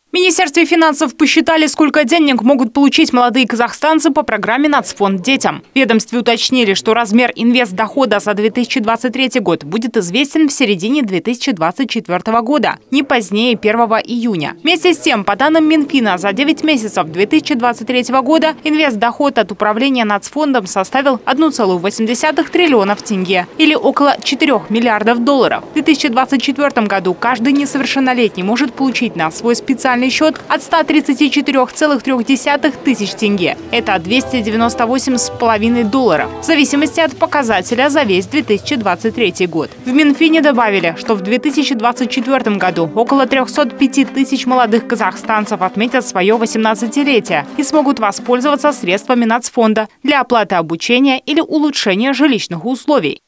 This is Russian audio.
В Министерстве финансов посчитали, сколько денег могут получить молодые казахстанцы по программе «Нацфонд детям». В ведомстве уточнили, что размер инвестдохода за 2023 год будет известен в середине 2024 года, не позднее 1 июня. Вместе с тем, по данным Минфина, за 9 месяцев 2023 года инвестдоход от управления Нацфондом составил 1,8 триллионов тенге, или около 4 миллиардов долларов. В 2024 году каждый несовершеннолетний может получить на свой специальный счет от 134,3 тысяч тенге. Это 298,5 долларов, в зависимости от показателя за весь 2023 год. В Минфине добавили, что в 2024 году около 305 тысяч молодых казахстанцев отметят свое 18-летие и смогут воспользоваться средствами Нацфонда для оплаты обучения или улучшения жилищных условий.